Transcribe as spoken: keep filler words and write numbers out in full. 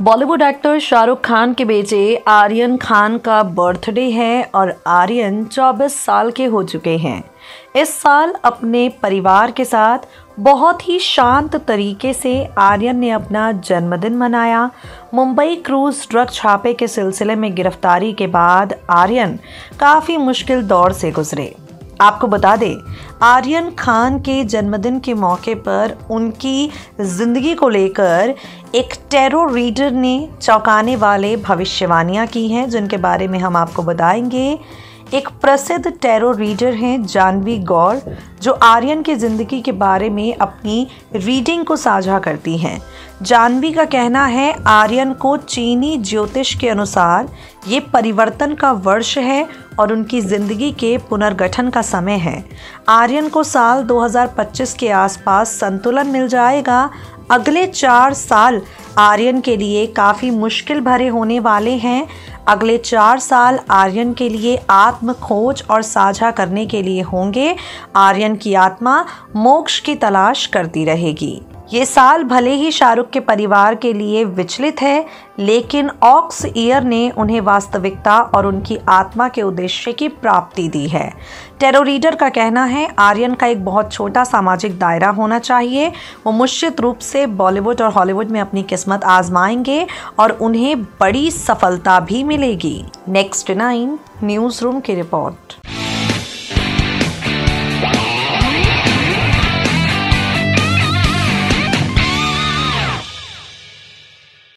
Bollywood actor Shahrukh Khan के बेटे आर्यन खान का बर्थडे है और आर्यन चौबीस साल के हो चुके हैं। इस साल अपने परिवार के साथ बहुत ही शांत तरीके से आर्यन ने अपना जन्मदिन मनाया। मुंबई क्रूज ड्रग छापे के सिलसिले में गिरफ्तारी के बाद आर्यन काफ़ी मुश्किल दौर से गुजरे। आपको बता दें, आर्यन खान के जन्मदिन के मौके पर उनकी ज़िंदगी को लेकर एक टैरो रीडर ने चौंकाने वाले भविष्यवाणियाँ की हैं, जिनके बारे में हम आपको बताएंगे। एक प्रसिद्ध टैरो रीडर हैं जानवी गौर, जो आर्यन की ज़िंदगी के बारे में अपनी रीडिंग को साझा करती हैं। जानवी का कहना है आर्यन को चीनी ज्योतिष के अनुसार ये परिवर्तन का वर्ष है और उनकी ज़िंदगी के पुनर्गठन का समय है। आर्यन को साल दो हज़ार पच्चीस के आसपास संतुलन मिल जाएगा। अगले चार साल आर्यन के लिए काफ़ी मुश्किल भरे होने वाले हैं। अगले चार साल आर्यन के लिए आत्म खोज और साझा करने के लिए होंगे। आर्यन की आत्मा मोक्ष की तलाश करती रहेगी। ये साल भले ही शाहरुख के परिवार के लिए विचलित है, लेकिन ऑक्स ईयर ने उन्हें वास्तविकता और उनकी आत्मा के उद्देश्य की प्राप्ति दी है। टैरो रीडर का कहना है आर्यन का एक बहुत छोटा सामाजिक दायरा होना चाहिए। वो निश्चित रूप से बॉलीवुड और हॉलीवुड में अपनी किस्मत आजमाएंगे और उन्हें बड़ी सफलता भी मिलेगी। नेक्स्ट नाइन न्यूज़ रूम की रिपोर्ट।